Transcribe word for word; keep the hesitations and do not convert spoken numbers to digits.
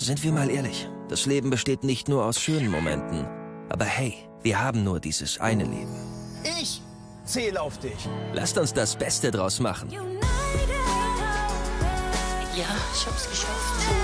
Sind wir mal ehrlich, das Leben besteht nicht nur aus schönen Momenten. Aber hey, wir haben nur dieses eine Leben. Ich zähle auf dich. Lasst uns das Beste draus machen. Ja, ich hab's geschafft.